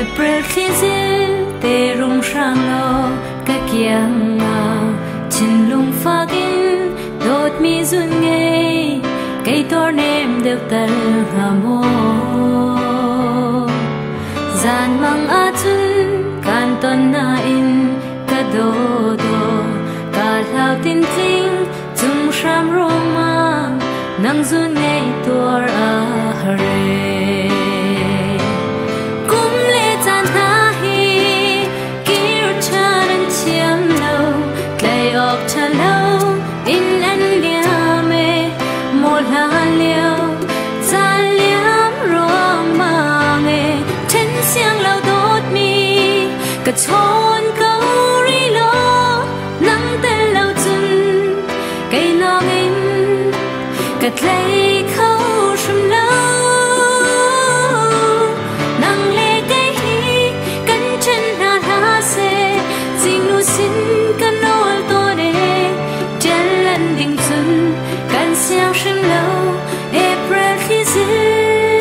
April khi dil te rung sang lo ka kiang chin lung fagin dot mi zun nge cây tor nem được tal hamo gian mang a chun kan ton na in ka do ka lao tin ting chung sham roma nang zun nge tor a hare cả thôn câu ri lo nắng tên lâu chun cây lo in cả lấy khâu sum lâu nắng lê cây hi cắn chân na lá xe dinh nu xin cắn nôi to đê trên lần đình chun cắn xiang sum lâu April khi dư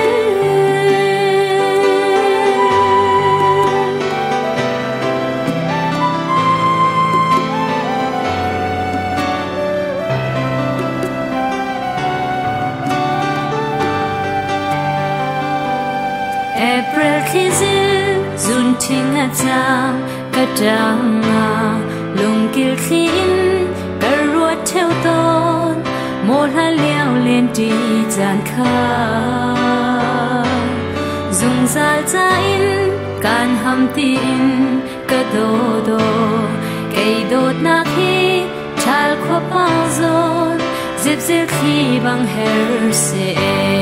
April khi dil zun ting a chang ka tang lung kil khi in ka ruat theo ton mo la liao lên ti chan kha zung zal cha in kan ham ti in ka do cây dot na khi chal kho pa zon zip zil khi bang her se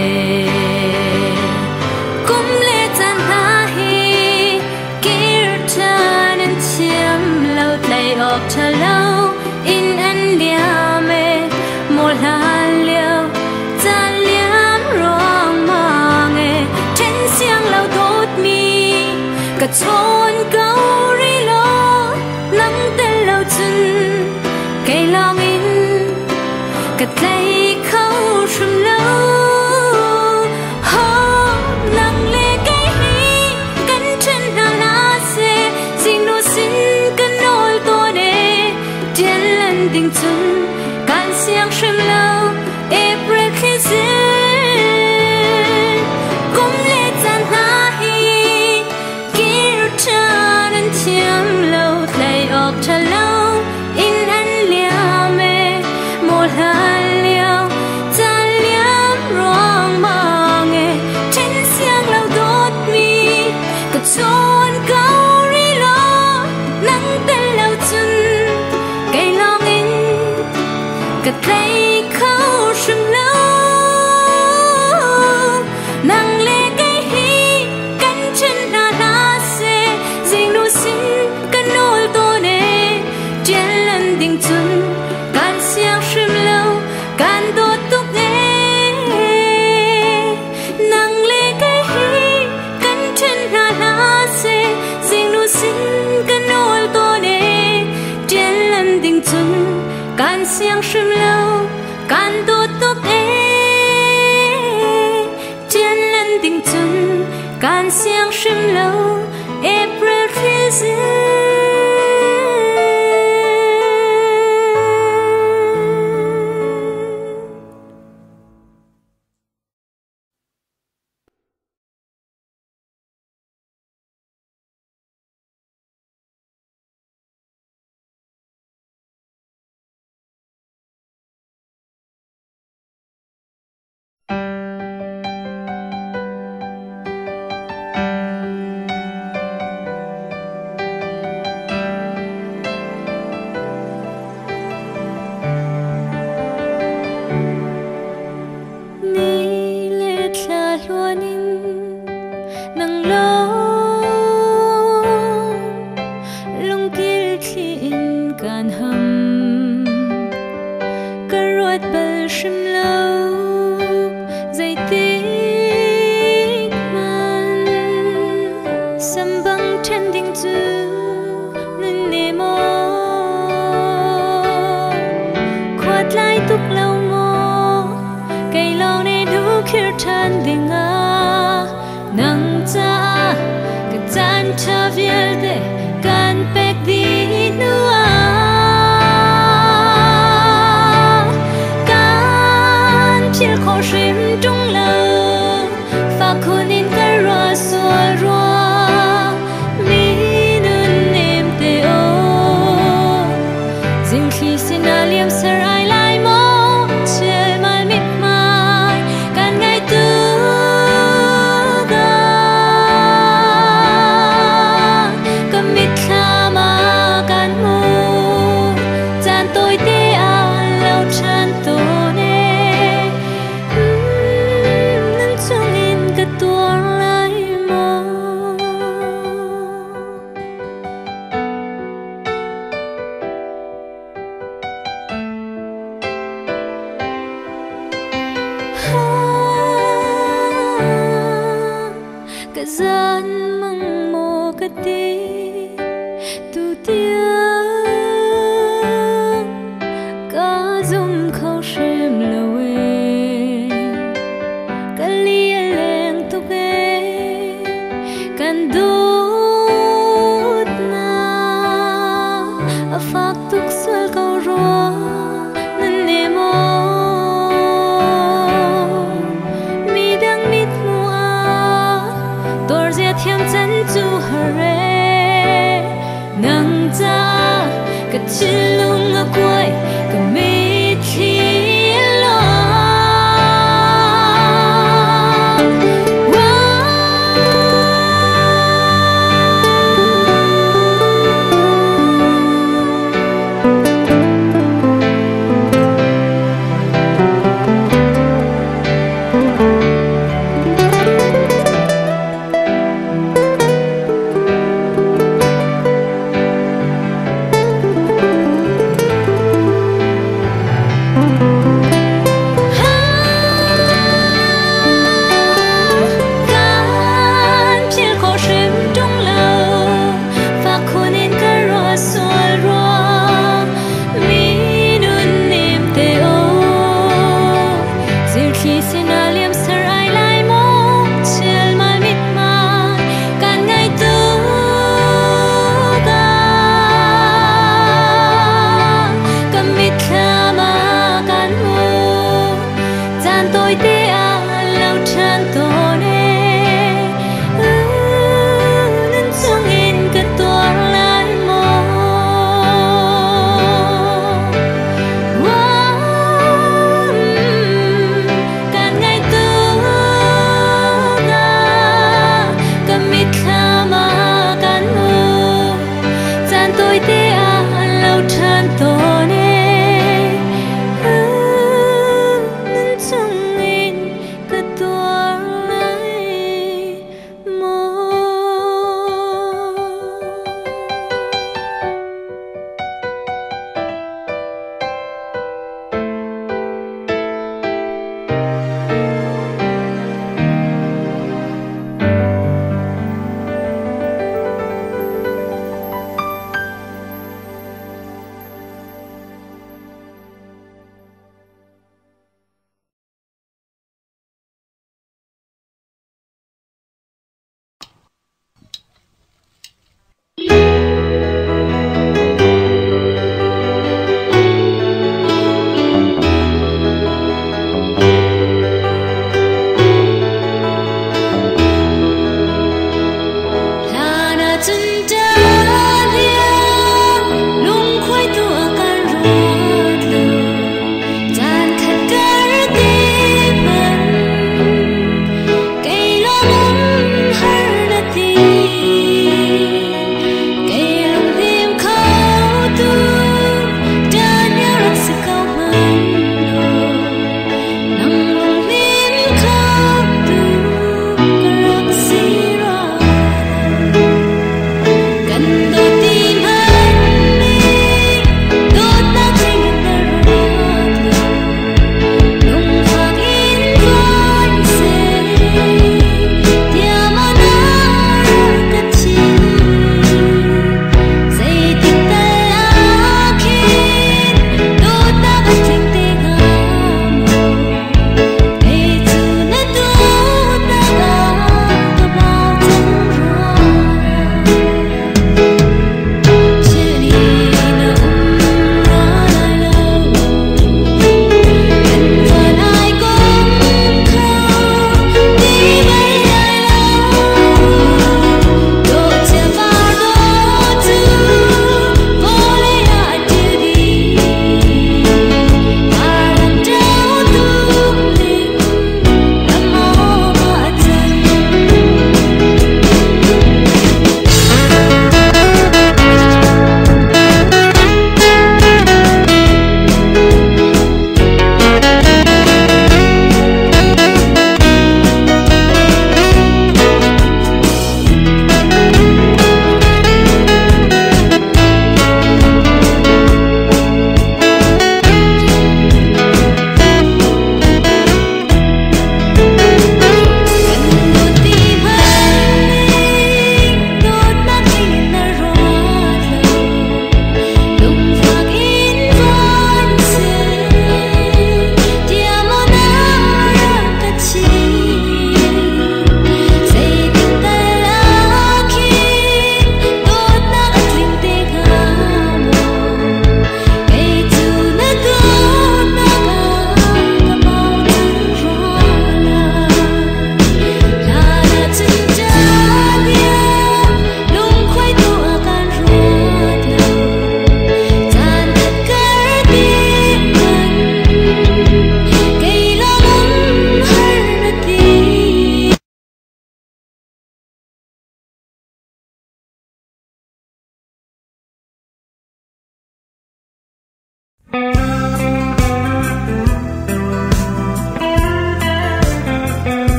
op cha lâu in an liame mol han liao cha liam rong ma nge chen xiang lâu đốt mi cả thôn câu ri lo nắng tên lâu chun cây long in cả tay khâu sum lâu nắng lê cây hi cắn chân na lá xe dinh nu xin đình chun can xiang sum lâu April khi dil kum le chan na hi kir chan an thiam lâu lay ok cha lâu in an liame mo han liao cha liam rong ma nge chen xiang lâu đốt mi ka chon câu ri lo nắng tên lâu chun cây long cả tay khâu sum lâu nắng lê cây hi cắn chân na lá xe dinh nu xin cắn nôi to nê trên lần đình chun can xiang sum lâu can đốt túc nghe nắng lê cây hi cắn chân na lá xe dinh nu xin cắn nôi to nê trên lần đình chun can xiang sum lâu can đốt tóc trên lần đình chun can xiang sum lâu April khi dil khir than dinga nang cha ka cha cái dân mừng mùa cái tí tu tiếng có dùng khâu xem lâu cái lia lên tu ghé can đốt na a phát tục sơ câu rùa nên nề mô mi đang mít mua tor dia thiam chân chu hare nang cha cái chân lung a quay cái mi chi lo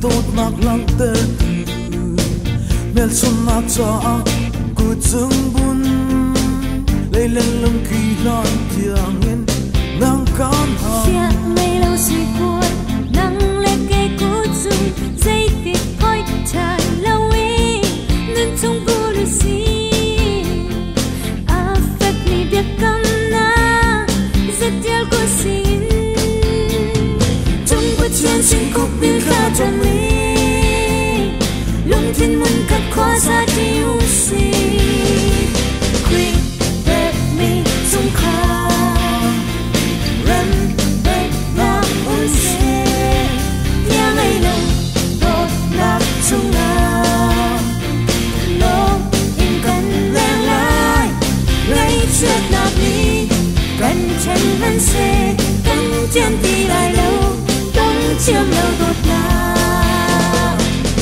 tot nak lang ter mel sun nak cha ku chung bun lei len lum ki lan tiang in nang kan ha sia mây lâu suy cuốn nắng lên cây cũ chung dây tiết khói tràn lâu ý nên trong bu lu si affect mi biết cam na rất yêu cô xin trong bất chiến sinh khúc biên khá trong lý lung thiên mun cắt khóa ra yêu si quy bet mi trong khá Chuyện nào đi cần chân vẫn xe căng chân đi lại lâu đông chiếm lâu đột nào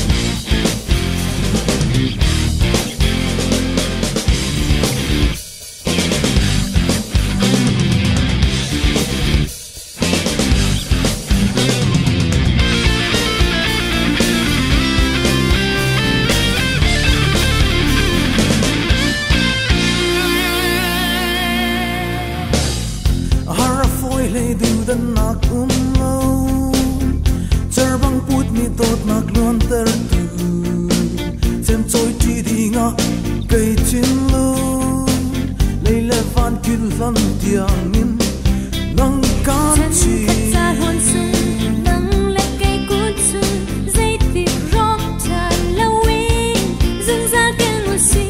du den nak lo cher bang put mi tot nak luan ter tu sem choi ti dinga kai chin lo lei le van kil lan tiang in nang kan chi sa hon sun nang le kai ku sun dây tiết rock tan lâu ý dừng ra ken mu si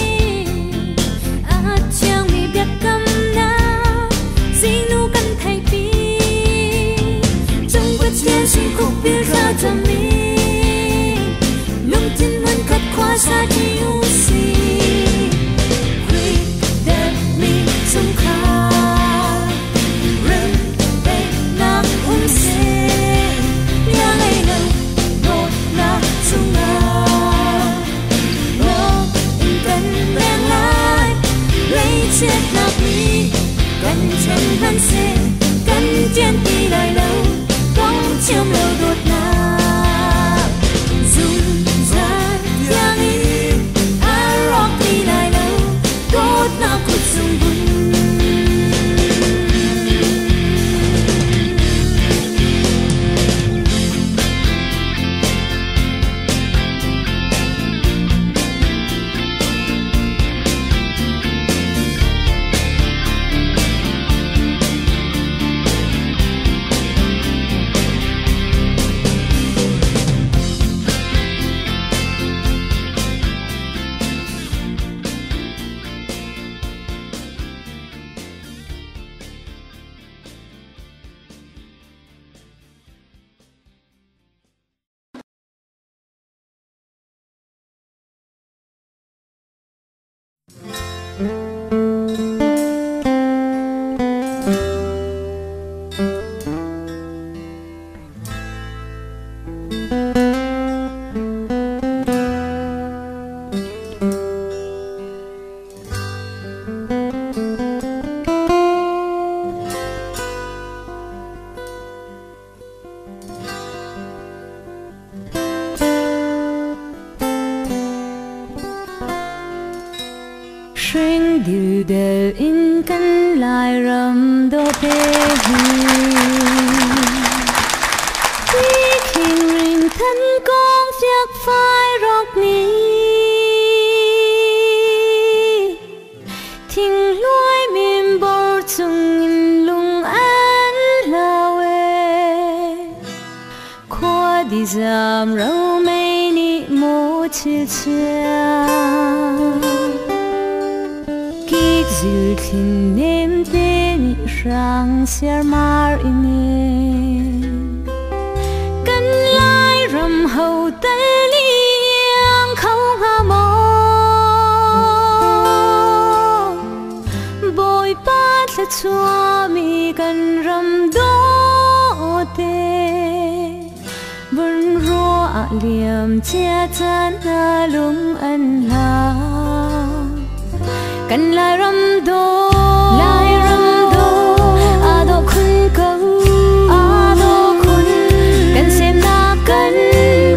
a chang mi biết cam na xin nu kan thay pi trong bất chiến sinh khúc biết ra cho mi lung tin mun cắt khóa xa yêu si quy đẹp mi trong khá rem bay nắng se nhà ngày lâu một na chung na lo in cần bên lại lấy chuyện nào đi cần chân vẫn xe cần tiền đi lại lâu bóng chiếm lâu đột nào dùng ra yang đi rock đi lại lâu đốt nào cuộc dùng bùn điều đều in căn lại rầm đô bê hi kinh rình thân con việc phải rọc ní thình lối mềm bầu chung in lung an lawe khoa đi giảm râu mây nị mô chia chia dư thiên nêm tên răng xer mar ine căn lai rầm hậu tê liang không hà mò bồi bát là chua mi căn rầm đô tê vẫn ro liềm chia chân na lung an la căn lai rầm đô ado khun căn xem na căn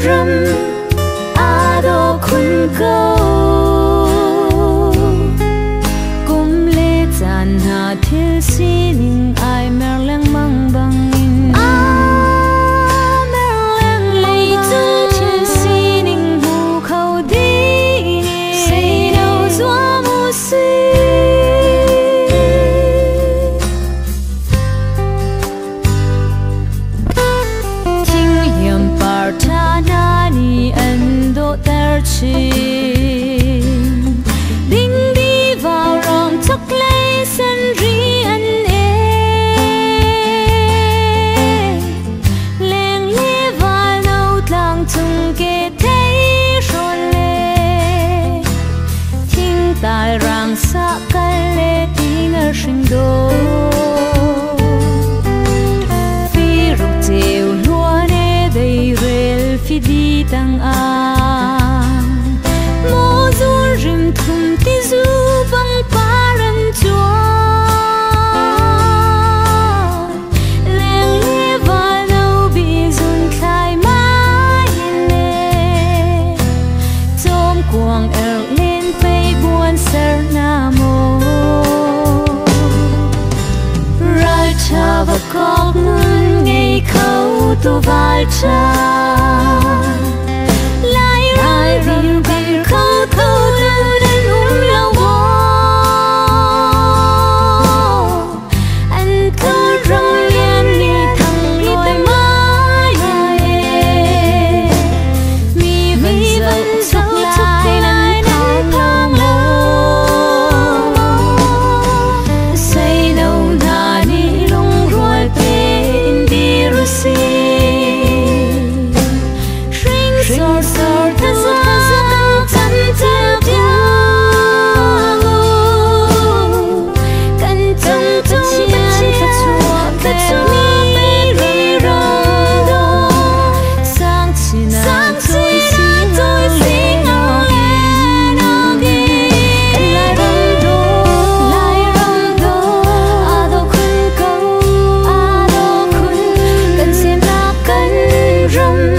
trình đinh đi vào rộng chắc lấy sân ri ăn leng lê vào nâu làng chung kê thấy rồi lê thiên tài ràng xa cái lê tiếng ở sinh đô phi rục chiều lúa nê đầy rel phi đi tăng an mô du rìm thùng tí du băng pa rần chúa leng lê vào nâu bị dùn khai mãi nê tôm quàng ở lên phây buồn sơ na mô rai cha và cóc nun ngày khâu tu vai cha lại rừng bằng khâu thâu nên lâu anh thơ rong liên đi thằng lối mãi mi vẫn dẫu lại nên thang lâu say đâu nà ni lung rồi bên đi rồi Sor sor ta sa tan ta piao kan tung tung chian ka chua mi ri rong do sang china tôi xin lên again lai rong do ado khun câu kan sim ra kan rong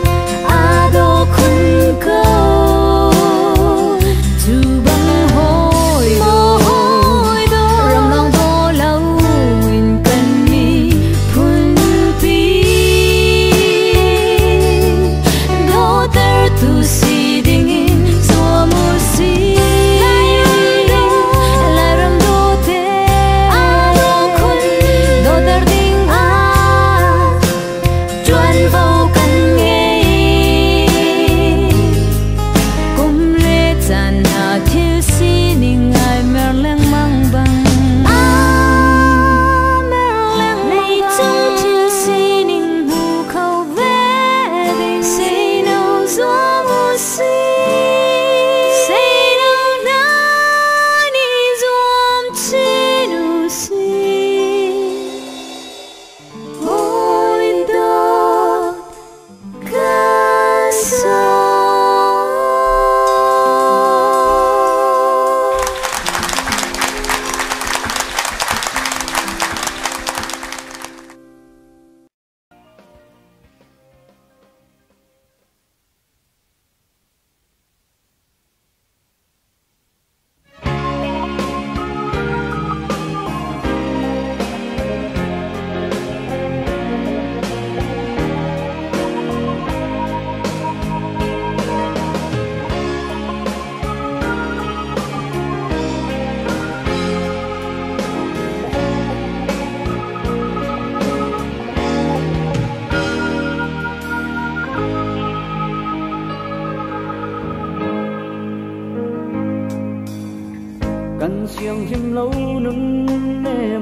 Căn siêng hiếm lâu nâng nê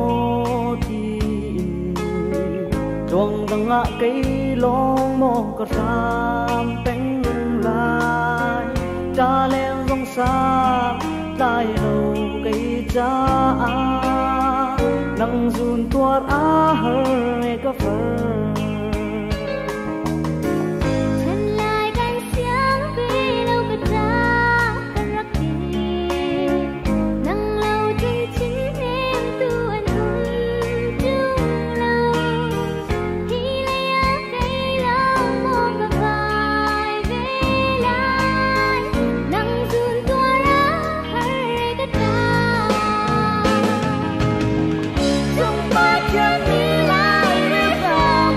mô thiên Chuông tăng ngã cây long mô có sam bánh lại Cha lên dòng xa lại đầu cây cha Nâng dùn tuat á hơ có phở Hãy subscribe cho kênh Ghiền Mì Gõ để không bỏ lỡ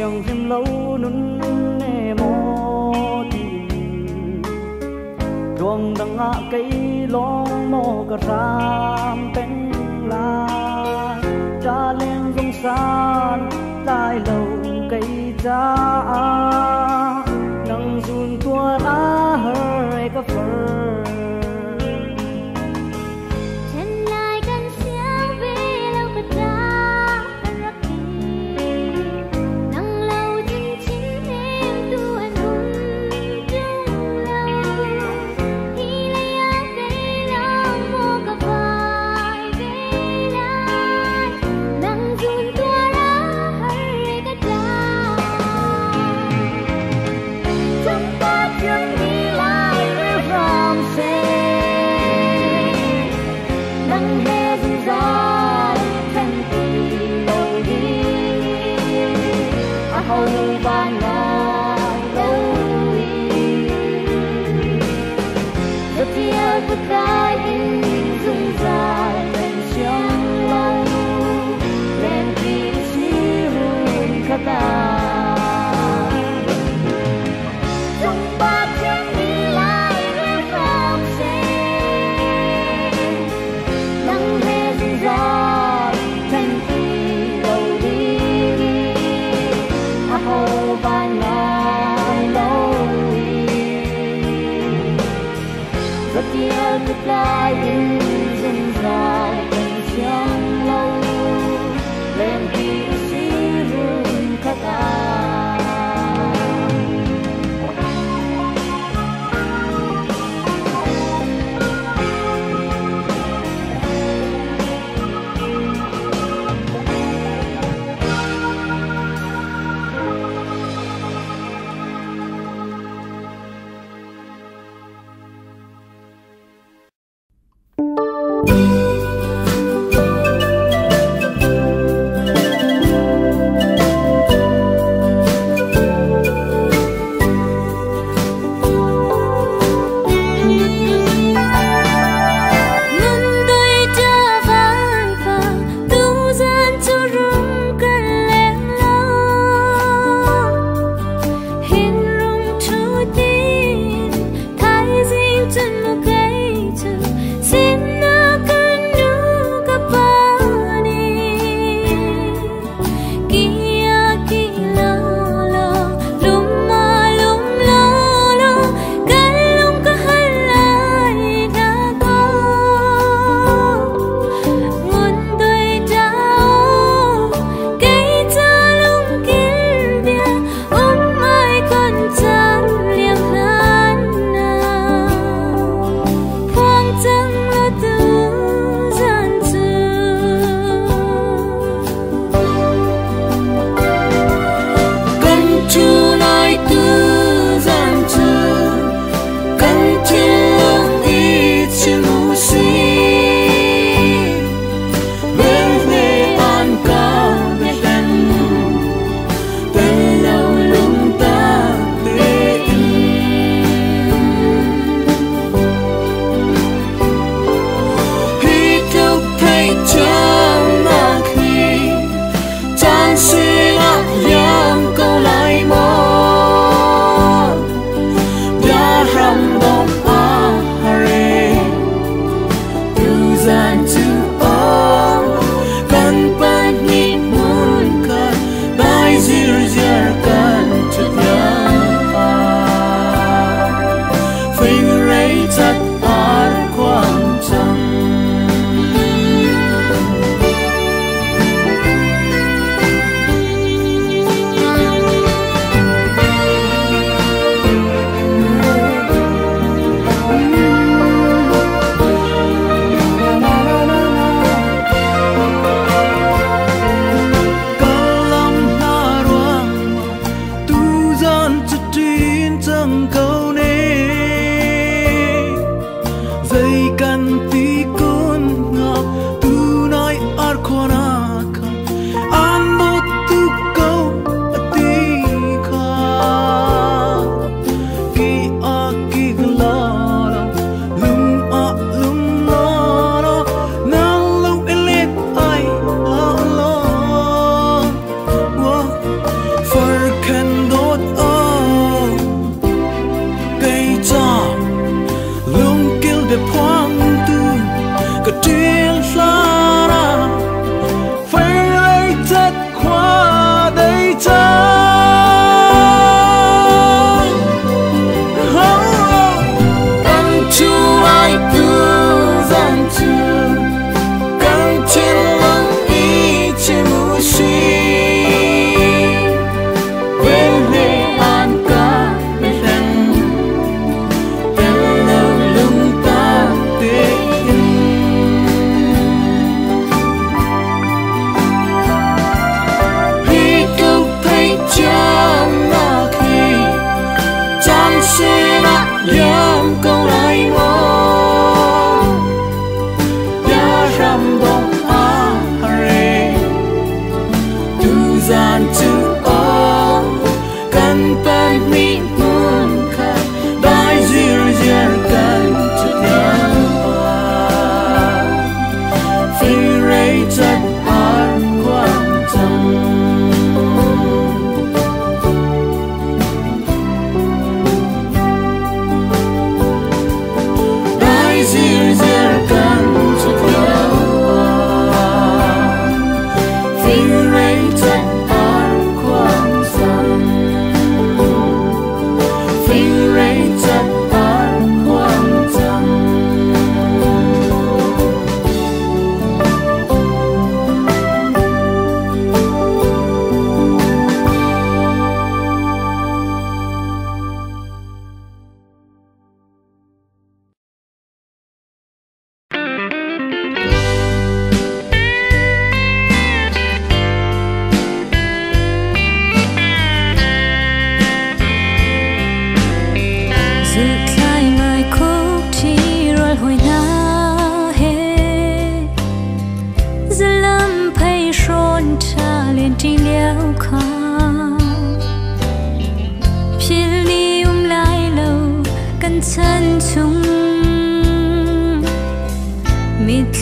siang phim lâu nun nè mô tin ruộng đằng ngã cây long mô cả ram bên lai cha lên dung san lai lâu cây cha nâng dùn tua lá hơi cả phở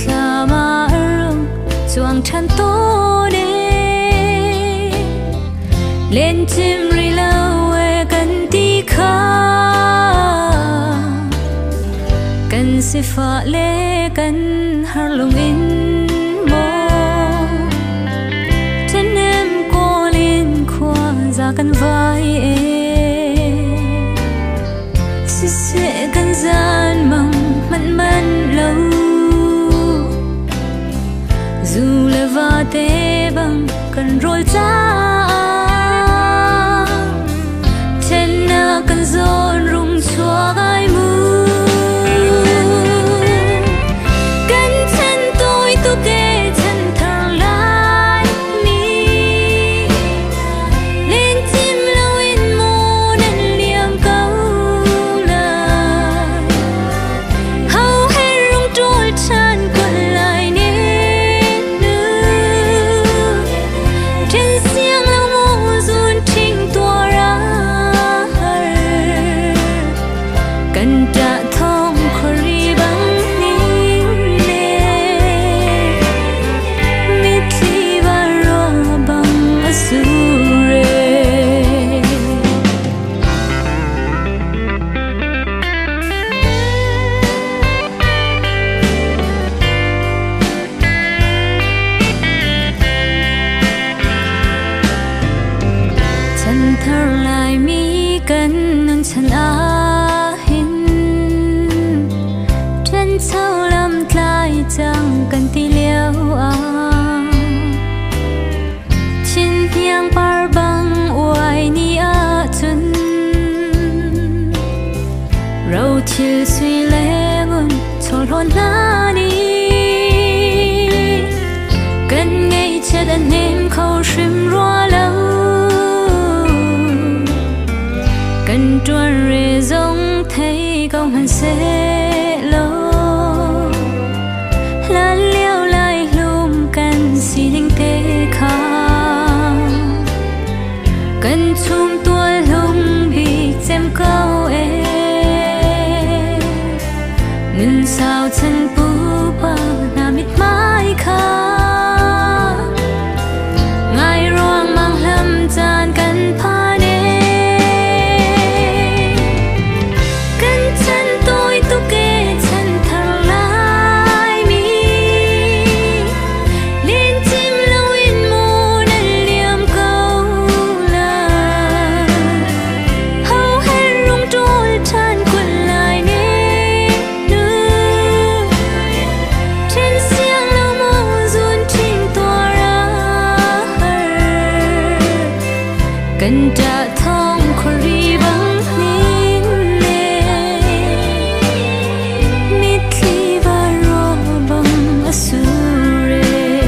sama rung chuang than to de lên chim ri lâu kan ti kha kan si fa le kan har lung in mo trên em cô lên khoa ra kan vai e si sẽ kan gian mong mặn mặn lâu dù là va tê bằng cần rồi ra trên na cần dồn rung xóa gai mưa cần chân tôi tu kê chân thở lại mi lên chim lâu in mô nên liềm câu lời hầu hết rung trôi chân còn lại nên nữ trên xiềng lâu mô dùn trình tỏa ra cần trả thông khori bằng nín nè mít li và ro bằng azure chân thở lại mi cần nâng chân sau lâm lại chẳng cần ti liêu chín nhang par băng uai ni a chun rau chiu suy lệ ngun chol hồn na ni cần ngay chết anh em khâu shim rua lâu cần tuan re giống thấy công hành sẽ lâu lan liêu lại lùm cần xì đình tê khá cần chung tua lùng bị xem câu ê ngừng sao chân bú bờ nà mít mãi khá ngài ruang mang lâm gian cần phá nê cần chân tôi tu kê chân thở lại mi lên chim lâu in mô nên liềm câu lời hầu hết rung trôi tràn quần lại nên nữ trên xiềng lâu mô dùn trình tỏa ra cần trả thông khori bằng nín nè mít li và ro bằng azure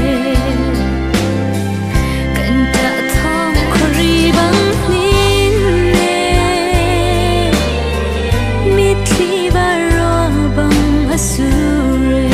cần trả thông khori bằng nín nè mít li và ro bằng azure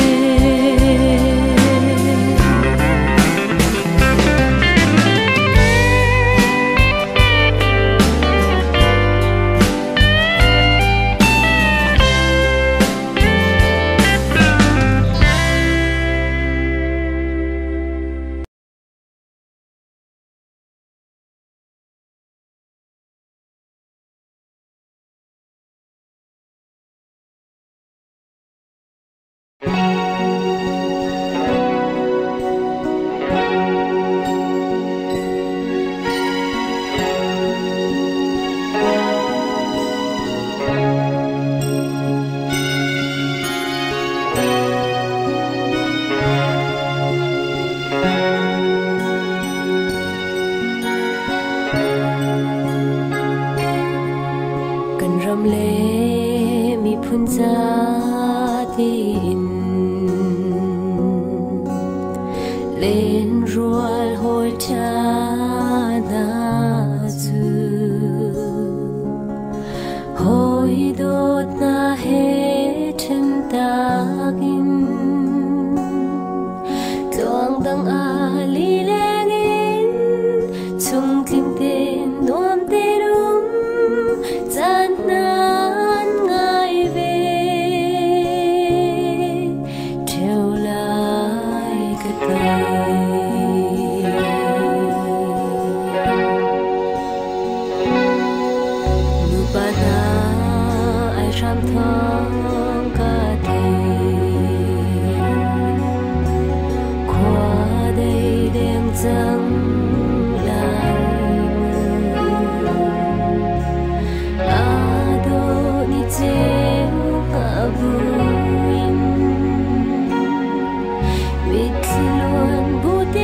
cần râm lệ mi phun ra tin lên ruột hồi cha na zu hồi đốt na hết chân ta gin tuang dang a li leng in chung kim tên nuam tên gian nan ngài về theo là With luồn bút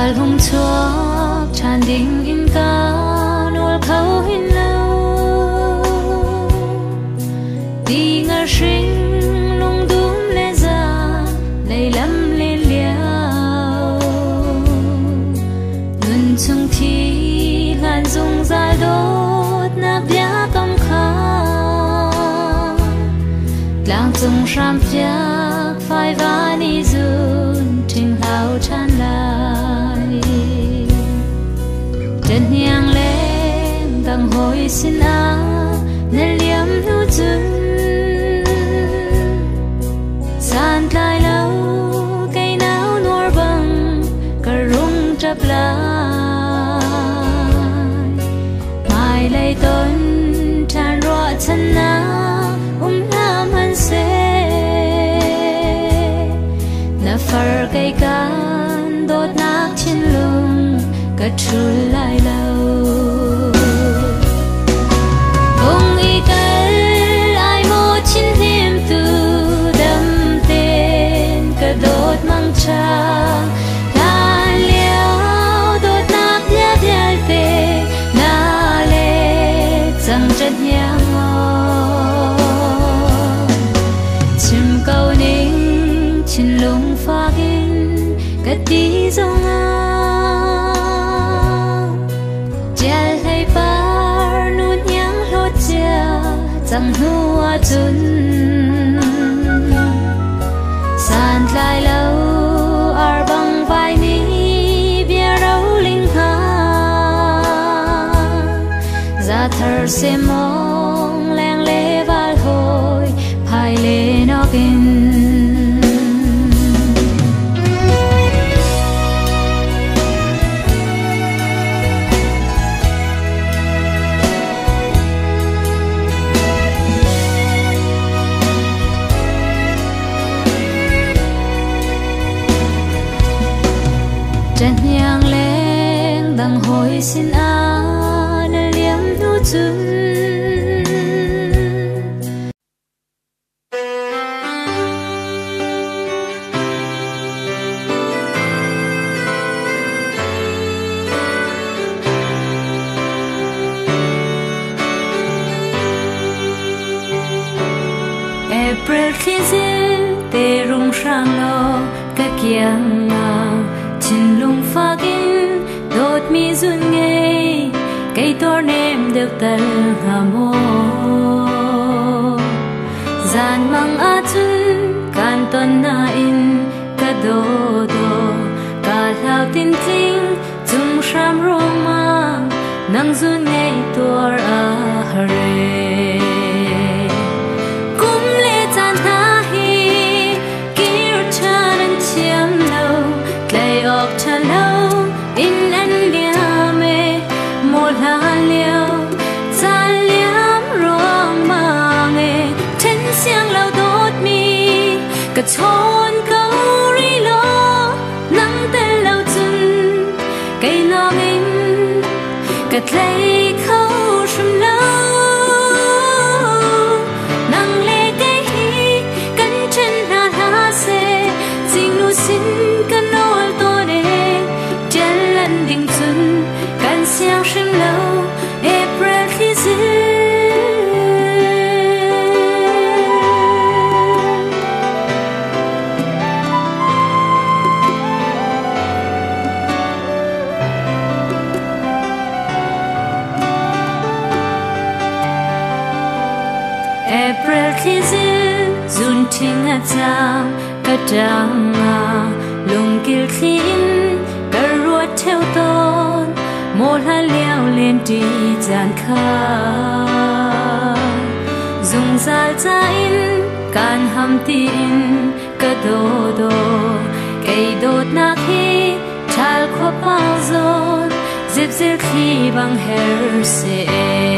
Zal hung chuak chan ding in ka nol khâu hin lâu đi ngar sing lung dum le za lei lam le liao nun chung thi ngan dung zal dot na bia kam kha lang chung ram piak phai vani zun ting hao chan lai chân nhang lên tầng hồi xin á nên liếm lưu chân san lai lâu cây náo nor bằng cà rung chập lại mai lay tôn tràn rọa chân na nam han se na phar cây can đốt nát trên lưng cất trôi lại lâu bông y cất ai một chín thêm từ đâm tên cất đốt mang cha la liao đốt nát nhát nhát tê na lệ chẳng chất nhang chim câu ninh trên lung pha in cất đi dòng chẳng hua chun san lai lâu ar bang vai ni bia rau linh ha ra thar se mong leng le val hoi phai le no kin chân nhang lên đằng hồi xin á nơi liếm nụ chân April khi dễ tê rung sang lo các kiang trên lung pha in đốt mi dun nghe cây tor nem được tận hà mô gian mang a chun can ton na in ka do do ka thao tin ting chung sham roma nang dun nghe tor a hare kum le chan ha hi kir chan an chiam lo lay ok cha lâu in an liame một la liao cha liam rong ma nghe ten xiang lâu đốt mi cả chôn câu ri lo nắng tên lâu chân cây lo in cả lay khâu sum lâu nắng lê cây hi cắn chân na la se ding nu xin cắn nol to đình xuân can xiang shim lâu April khi dễ April khi dễ dun ting a chang ka chang a lung kil khin theo tôn một hai liao lên đi dàn kha dùng dal cha in can ham tin ka do do cây đốt na khi chal kho bao zon zip zip khi bang hair se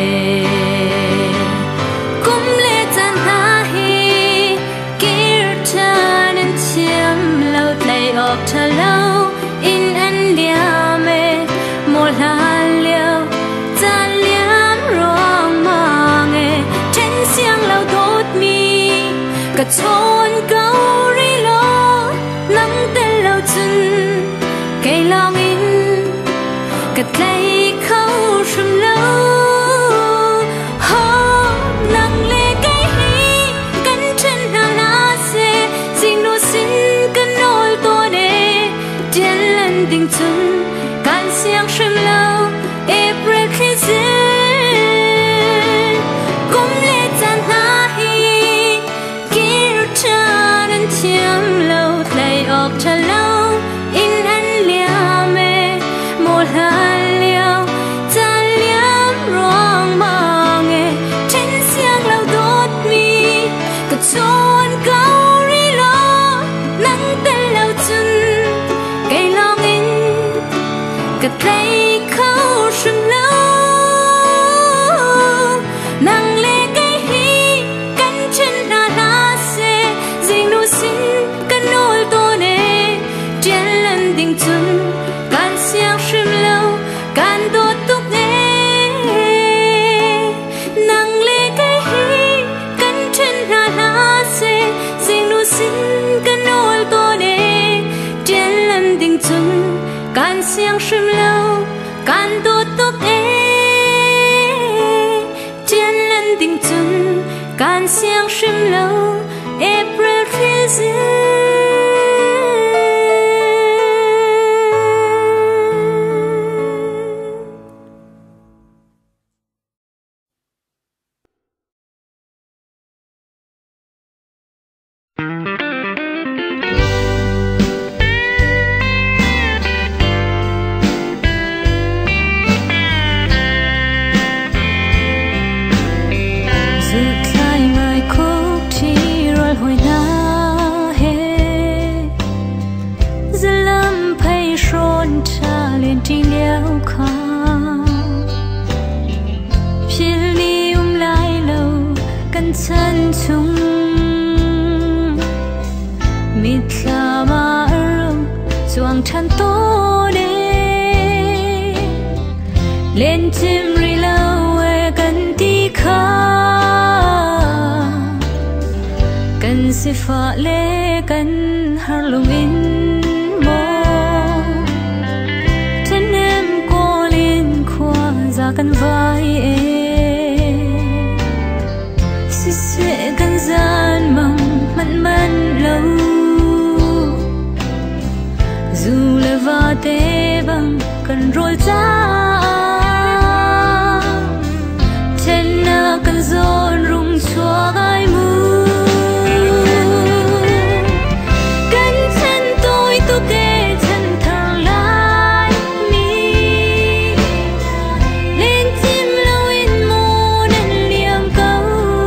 kum le chan ha hi kir chan en chiam lo lay ok cha lâu in an liame một la liao cha liam rong ma nghe trên xiang lâu đốt mi cả chôn câu ri lo nắng tên lâu chân cây long in cất lấy khâu sum lâu nặng lệ cái hi cắn chân nào lá xe dinh nô xin cắn nôi tôi để tiến lên tình chân can xiang sum lâu April khi cũng lệ tan na hi kia cha nên chiếm lâu lại ọc cha lâu in anh liam mê một hai liao ta liam rong mang nghe trên xiang lâu đốt mi cất chôn câu ri lo nắng tên lâu chân cây long in cất lấy khâu sum lâu nắng lệ cây hi cắn chân na lá xe dinh nô xin cắn nôi tôi nè trên lần tình chân can xiang sum lâu can đốt túc nè nắng lệ cây hi cắn chân na lá xe dinh nô xin cắn nôi tôi nè trên lần tình chân can xiang sum lâu can đốt túc nè trên lần tình chân can xiang sum lâu April khi thân chung mít la ma rung chuang than to đê lên chim ri lâu gần tí kha gần si pha lê gần har lung in mô thân em cô liên khoa ra gần vai sẽ gần gian mong mặn mặn lâu dù là va tê bằng cần rồi ra trên na cần dồn rung xóa gai mưa cần chân tôi tu kê chân thở lại mi lên tim lâu in mô nên liềm câu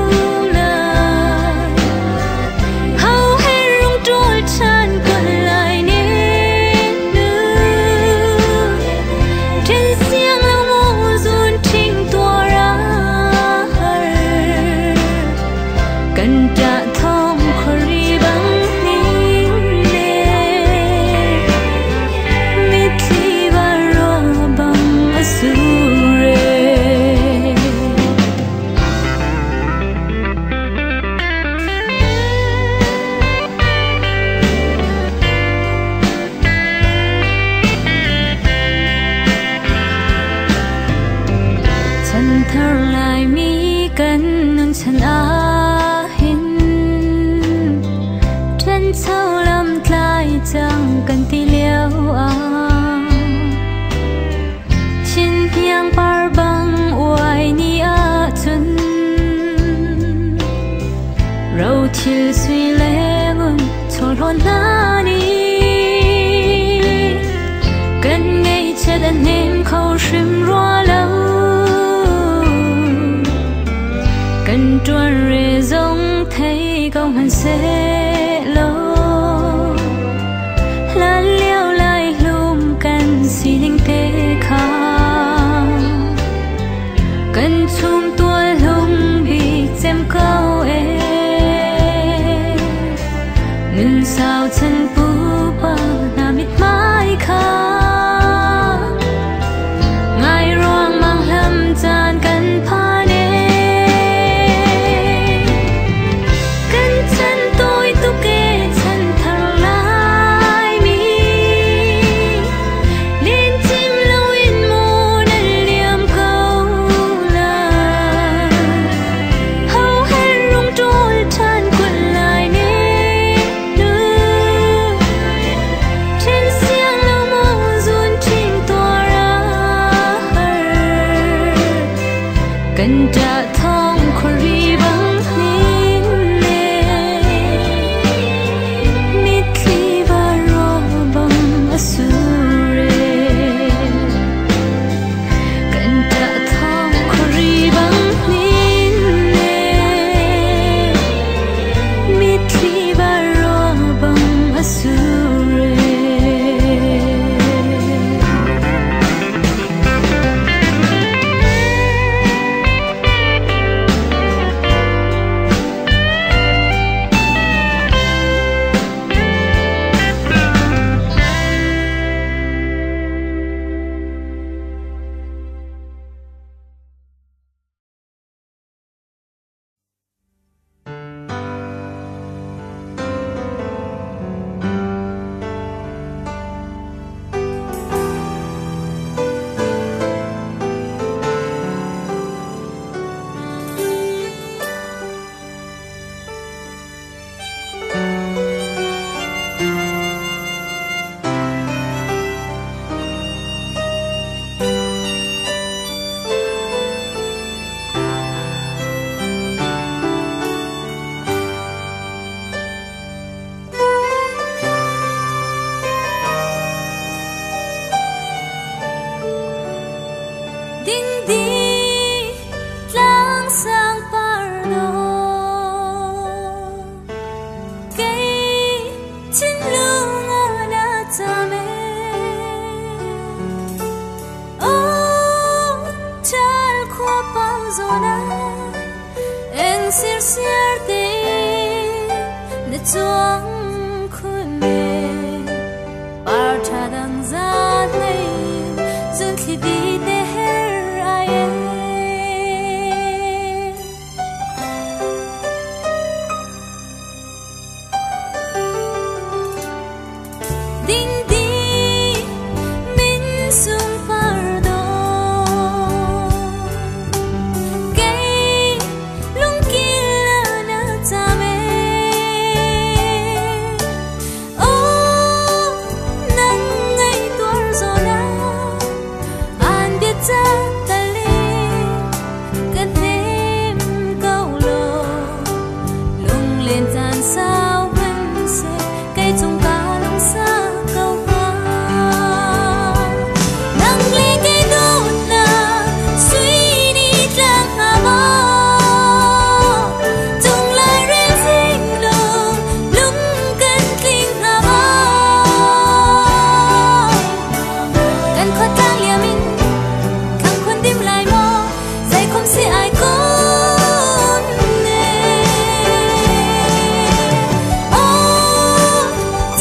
chan còn lại nên nữa trên xiang lâu mô dùn trình tua ra cần trả thông khori bằng nín lệ mít li và rô bằng azure thở lại mi cần nâng chân á hin trên sau lâm lại chẳng cần tí liêu à chín piang par băng uai ni a chân râu thiêu suy lệ ngôn cho hồn na ni cần ngay chết anh em khâu shim roa lâu cần tuan rê giống thấy công hẳn sẽ lâu lan liêu lại lùm cần xì linh tê khá cần chung tua lùng bị xem câu ngừng sao chân bú ba na mít mãi khá ngài roang mang lâm gian cần phá lên chim lâu in mô ใจ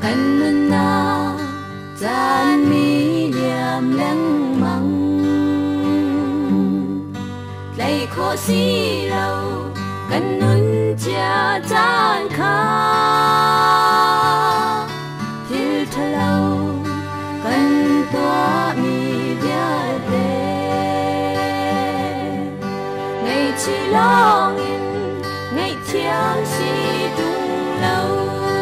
cần nun na gian mi liam lăng măng lấy khó xí lâu cần nun cha gian khá thiếu thơ lâu cần toa mi bia đê ngày chỉ lo in ngày chiang si trung lâu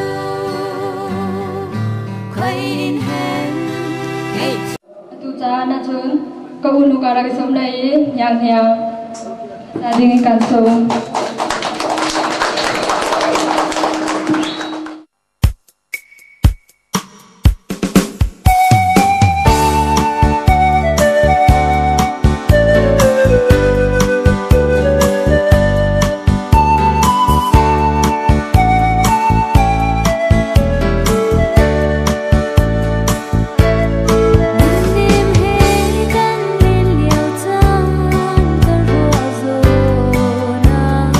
khơi in hen ngày tu cha na chun ko unu kara ke som lai yang hia sa ding kan so Hãy subscribe cho kênh Ghiền Mì Gõ để không bỏ lỡ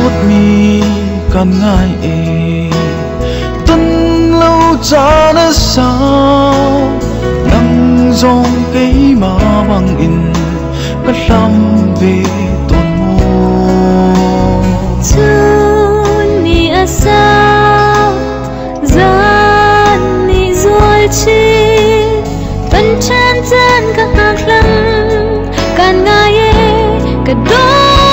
đốt mi can ngai tân lâu cha nó sao nắng giông cây mà bằng in cất lâm về tuần mô chun mi a sao gian mi rồi chi tân chân chân các hạt lâm can ngai cái đó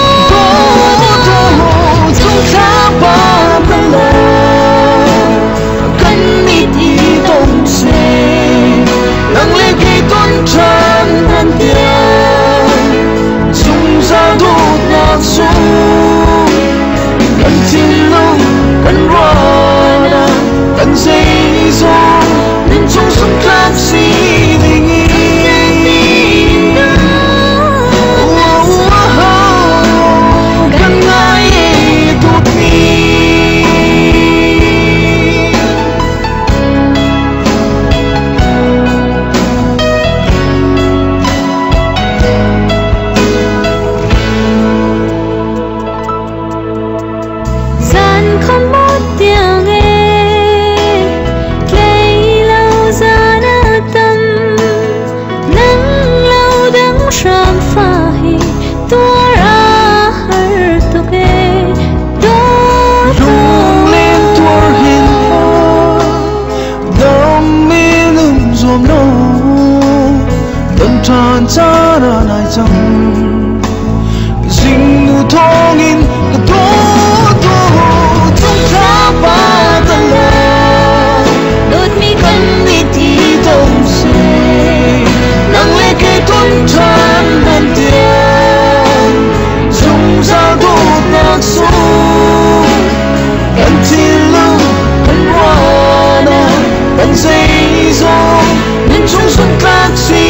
tràn cha ra nai chăng dinh nu thong in cái đó trong tháp ba tầng lầu đôi mi cần đi đi đông xe nắng lê cây tuôn tràn đàn tiền dùng ra đốt nhạc xuống cần chi lưng cần hoa nè cần dây gió nên trong xuân các suy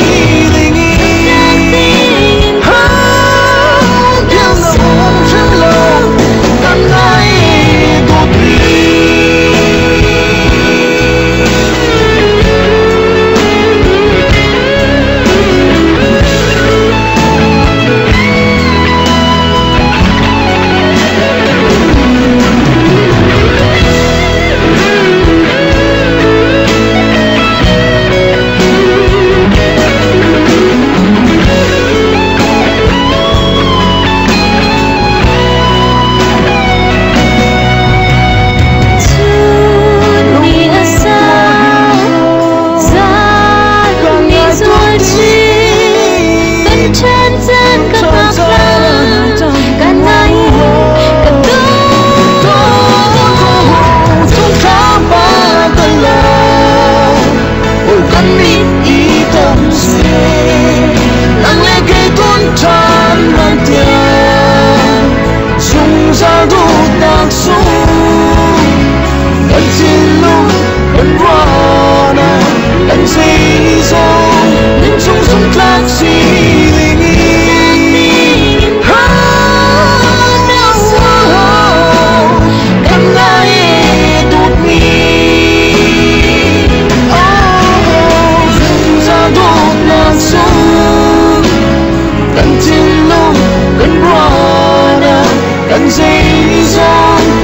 cần dây gió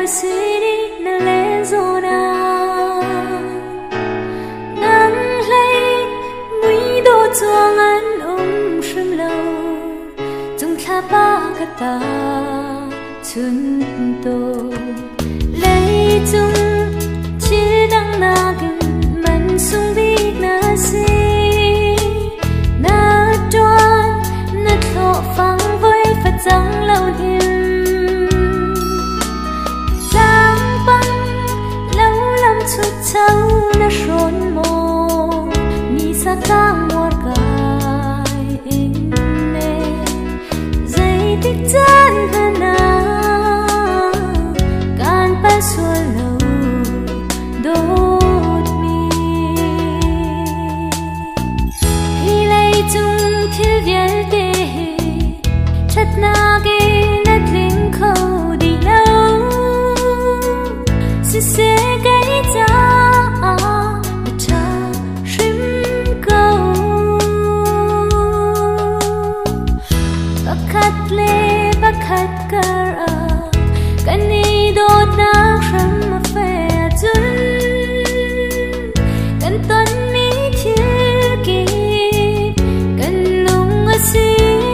siri na le zona nang lay mui do chuang an shrim lo chung thla pa ka ta chun to lay chung chi dang na gin man sung bi na si na toan na tho phang với phật chẳng lâu hiền giang băng lâu lắm chút cháu na sốn mồ ni sa cang muat gai in nè dây tích chân hana can pa sual lâu đốt mi hi lay chung thiếu viết đề chất na ge nát linh khâu đi lâu sẽ gây ra một cha shim câu bắc khát kar kan ni đốt na sham ma phe chun kan ton mi thiel ki kan lung asi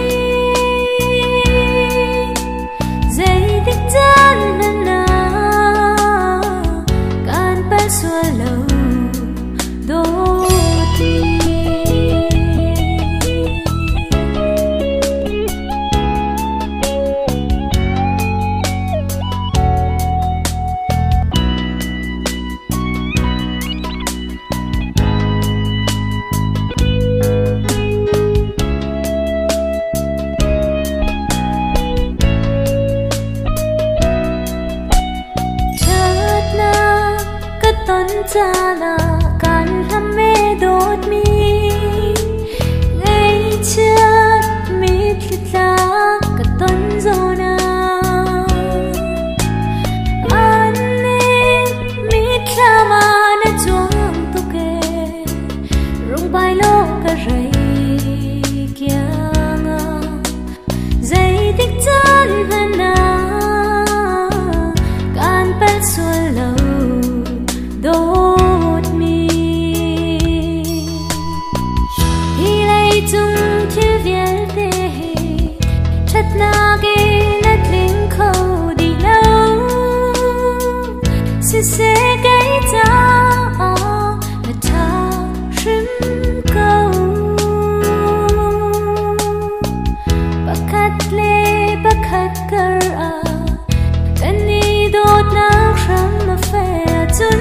Jana kan hame dot mi ngay chat mi thla ka ton zona anne mi thla ma na chuang tu ke rung bai lo ka rei kya nga zai tik chan hana kan pa sual lo đốt mi hi lay chung thiếu viết đề chất na ge nát linh khâu đi lâu sẽ gây ra một cha shim câu bắc khát kar kan ni đốt na sham ma phe chun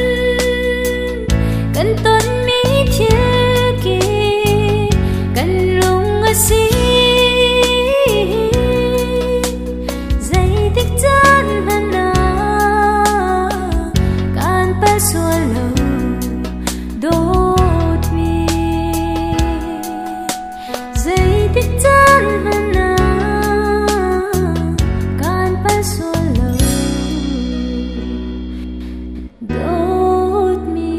kan ton mi thiel ki kan lung asi zai tik chan hana kan pa sual lo đốt mi zai tik chan hana kan pa sual lo đốt mi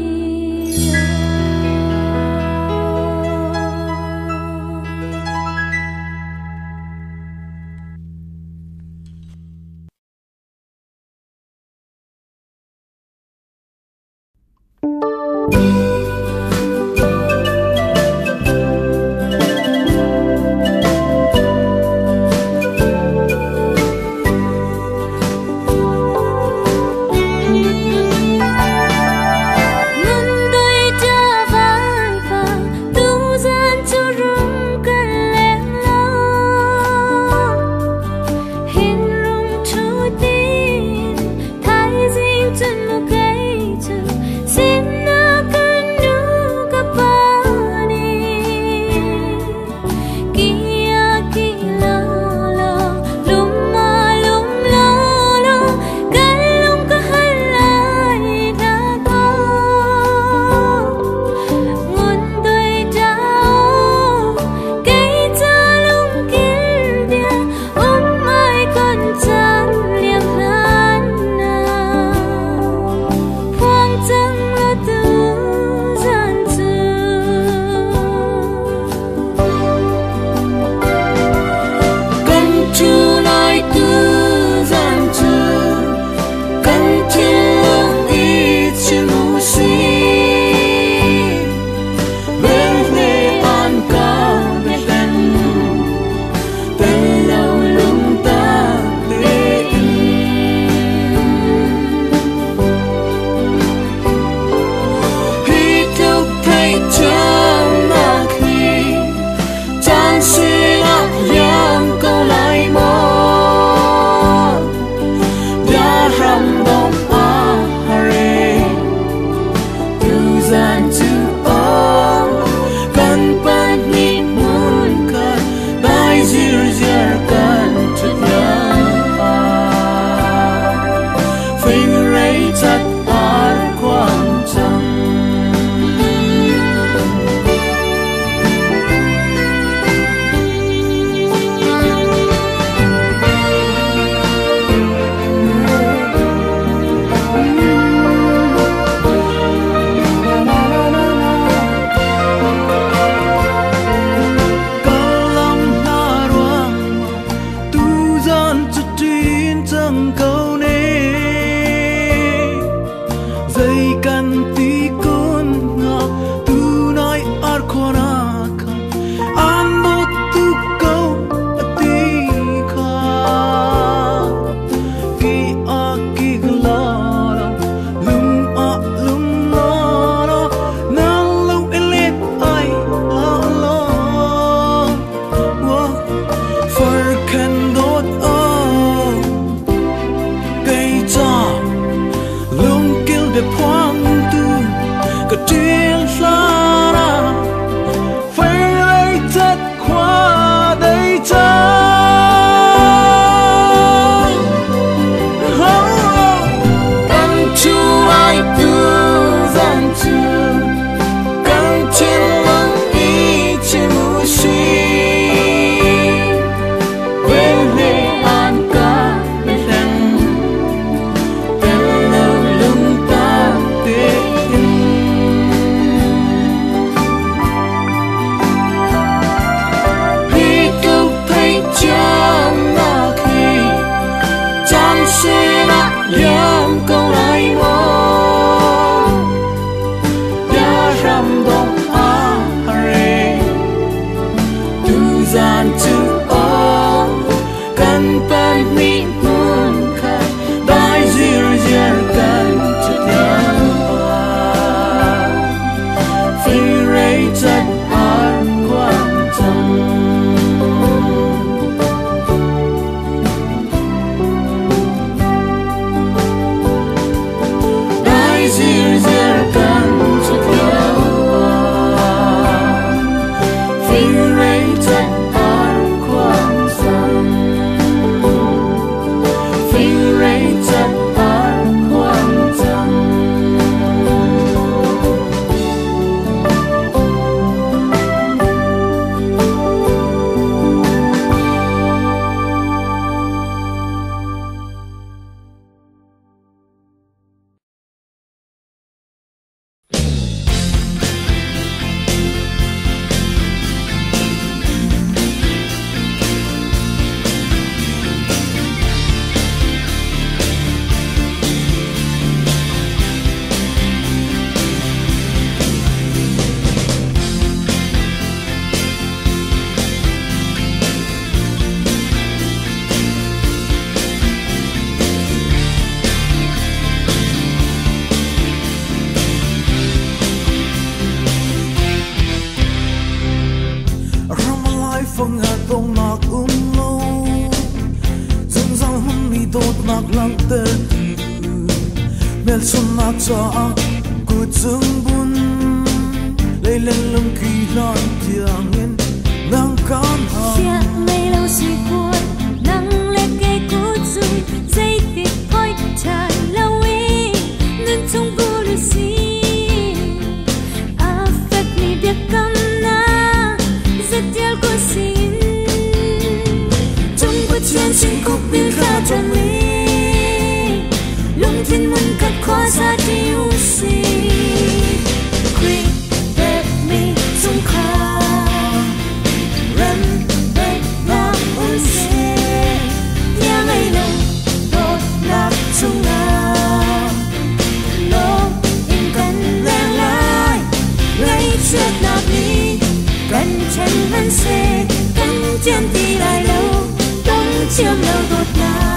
Hãy subscribe dâng câu nê dây căn tí côn ngọc tu nói ar khona kham an một tu câu tí kha ki a ki gla lum a lum lo na lu elet ai la lo wo for can dot cây cha lung kêu để khoang tu cả tiếng xa ra phải lấy thật khoa đầy cha căn chu ai tu gian chu căn trên lăng ý trên mũi suy bên lệ an ca bên lăng bên lâu lung ta tên khi câu thấy chán na khi chán sẽ nát yam câu lại mơ ya ram dong a hare tu gian tu o kan pan mi mun khai dai zir zir kan tu ya phi rei chat ar quan tâm dai zir zir kan tu ya phi rei chat ar quan tâm phi rei chat ar quan tâm Ramalai phong hạ tông nạc lâu dân giang hôn mi đốt nạc lăng tê mel xuân nạc cha cụ dương bún lấy lên lưng kỳ lan tiang in nang can ha Sia ngày lâu suy cuốn nắng lệ cây cút rung dây tiết khói tràn lâu ý nên trong cô được xí à phép mi biết cầm na rất yêu cô xin trong cuộc chiến sinh khúc biên khá tràn lý lung thiên môn cắt khóa ra điều xí quy đẹp mi trong khá rem bek na un se nhà ngày lâu đột lạc chung na lo in cần leng lai lấy chuyện nạp đi cần chân hắn se cần chân đi lại lâu đông chiêm lâu đột lạc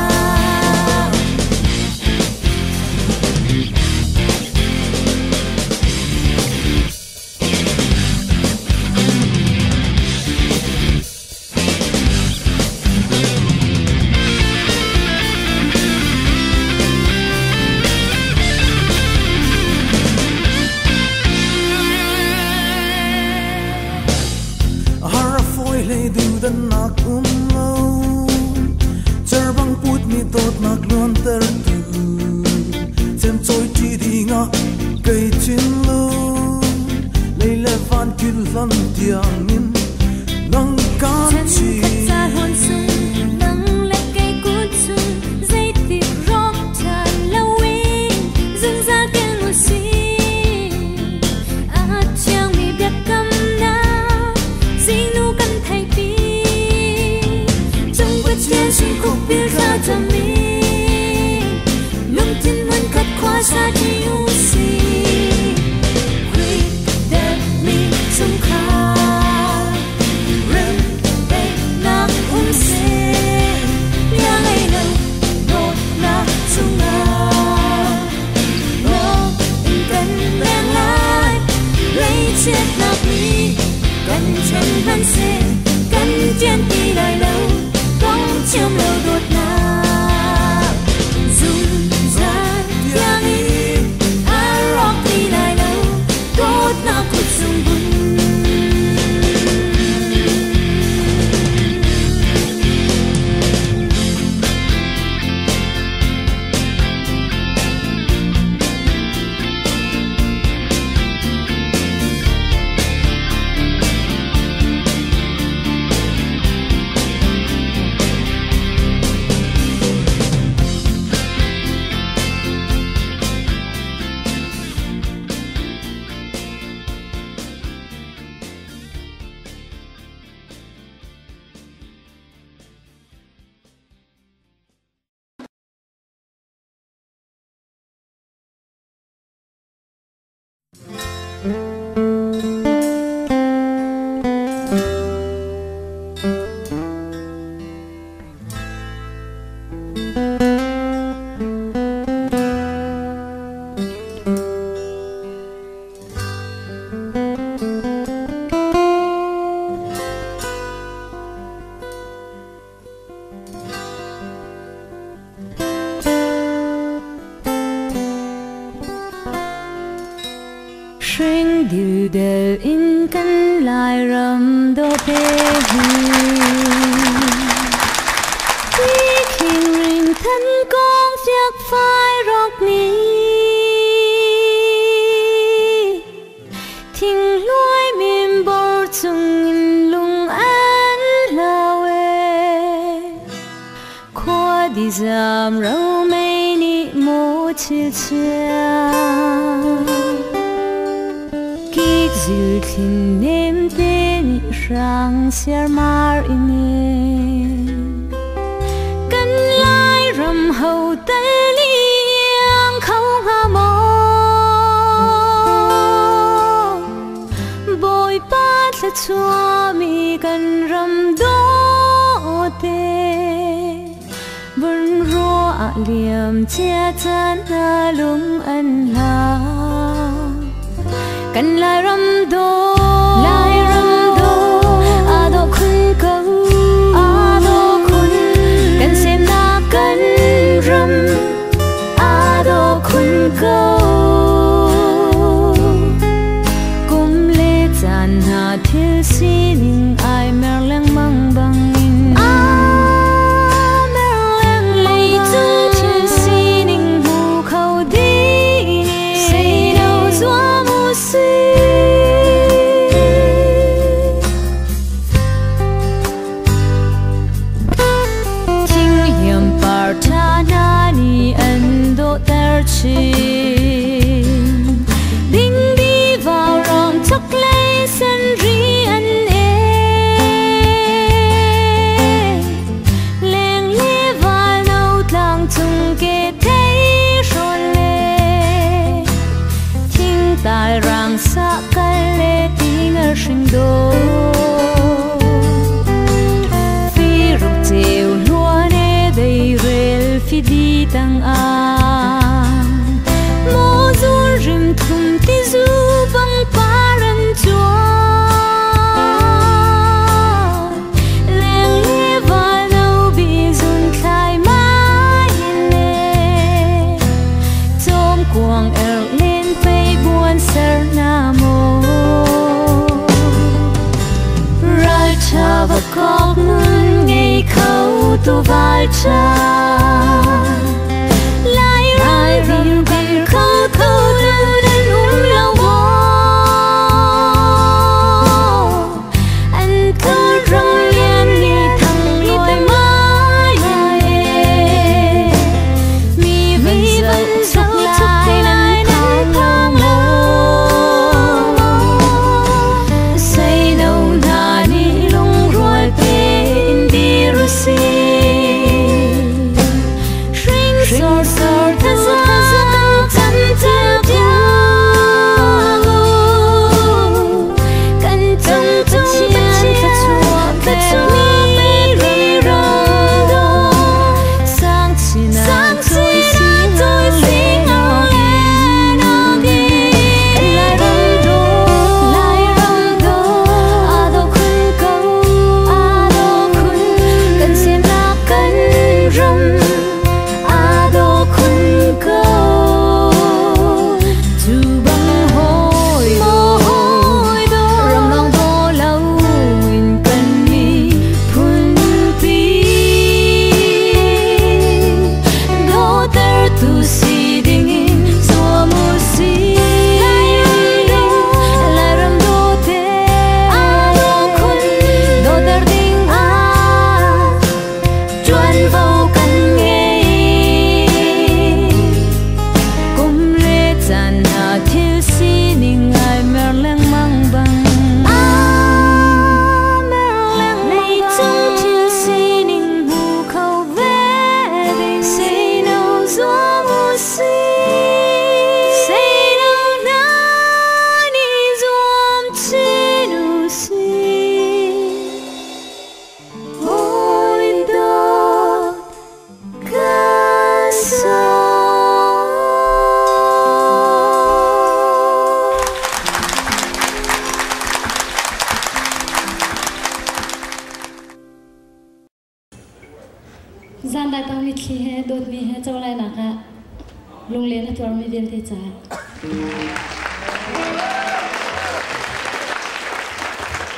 lê du dan nak lâu char bang put mi tot nak luan ter tu xem trôi chi đi ngã cây chín lâu lấy lệ van kil lan tiang in nang can chi sinh khúc biết ra cho mi điều đều in căn lại rầm đô tê khi rình thân con chắc phải rọc ní thình lối mềm bầu chung in lung an lawe khoa đi giảm râu mây nị mô chia chia kik dư thình nêm tê nị răng xer mar ine căn lai rầm hậu tê liang không hà mô bồi bát là chua mi căn rầm đô tê vẫn rô ạ liềm chia chân na lung an la căn lai rầm đô a đô khun câu a đô khun căn xem na căn rầm a đô khun câu cùng lê chan na thiêu si ning ai mer leng mang bang in mer leng lei chu thiêu si ning hu khâu đi say đâu zua mu si đinh đi vào rong chắc lấy sân ri ăn leng lê vào nâu thang chung kê thấy rồi lê thinh tai rang sa cái lê tiếng ở sinh đô phi rục chiều lúa nê đầy rel phi đi tăng rim thum ti zu bang paran chua leng le va no bi zun khai mai le chom quang lên pei buồn ser na mo rai cha và cóc nun ngày khâu tu vai cha lại rim rim khâu khâu gian đại tông mi khi he đột mi he châu lai nạc ha lung lên là tuần mi viên thế trái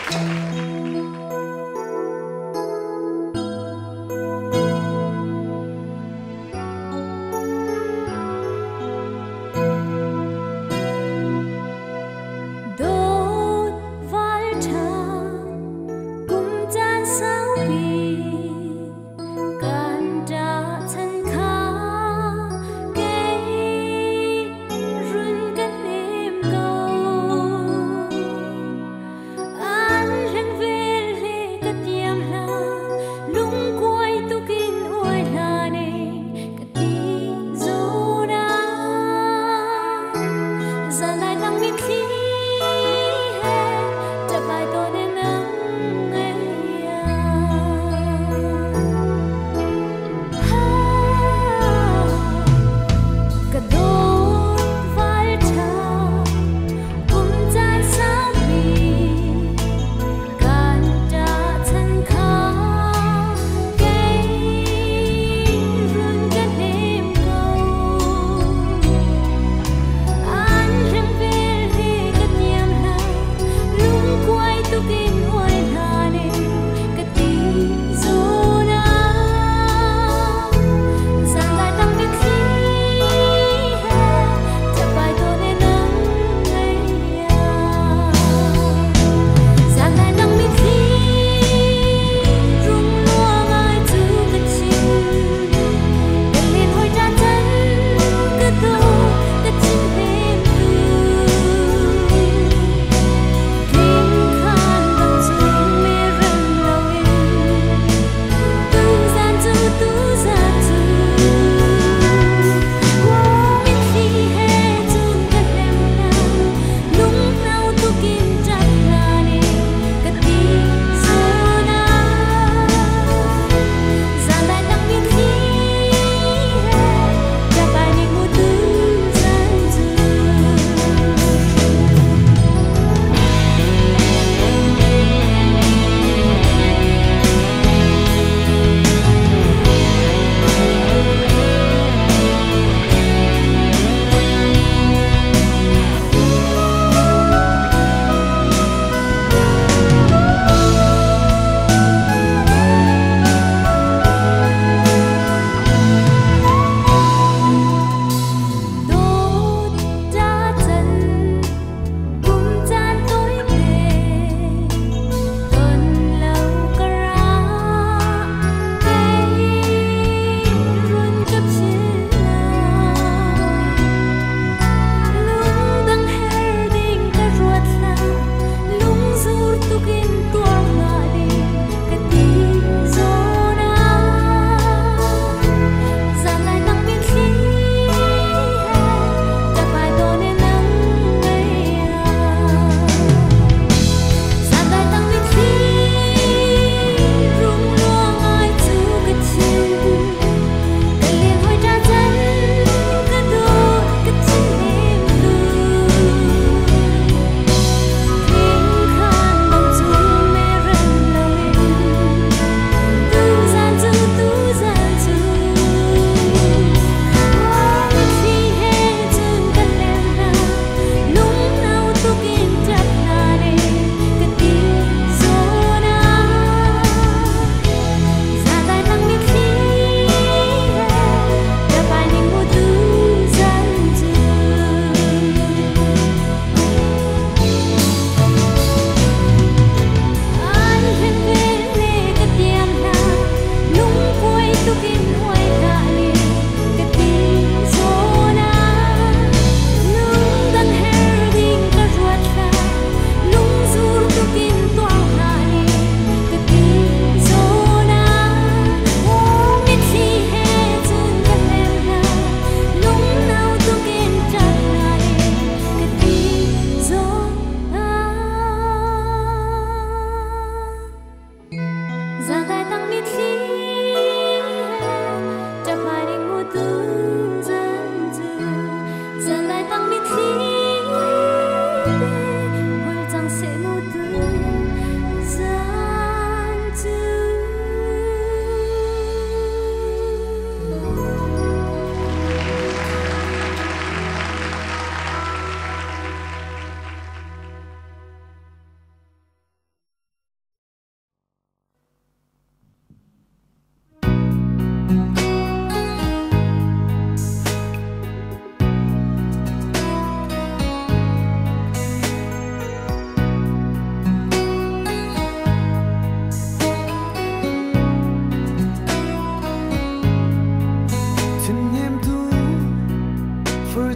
Hãy subscribe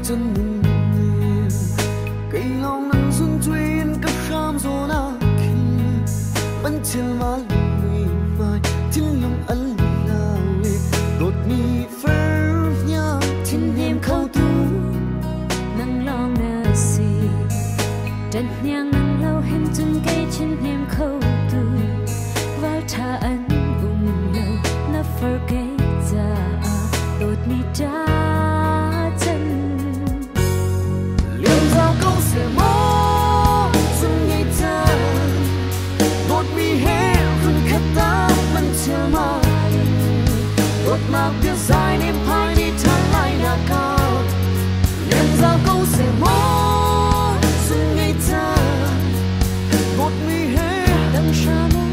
chân nung cây long nắng xuân chuyên cấp khám gió na kinh bắn chiều má lùi mai thiên lòng ân là về đột mi phơi nhang thiên đêm khâu tu nắng long nở xì trần nhang nắng lâu hem chân cây thiên đêm khâu tu vào tha ân lâu na phơi cây già đột mi cha chân liềm giao câu sẽ mó dừng ngày ta đột mi hè vun khát ta vẫn chờ mà đột mà biết dài nên phai đi tháng lại là cao liềm giao câu sẽ mó dừng ngày ta đột mi hè đằng xa mong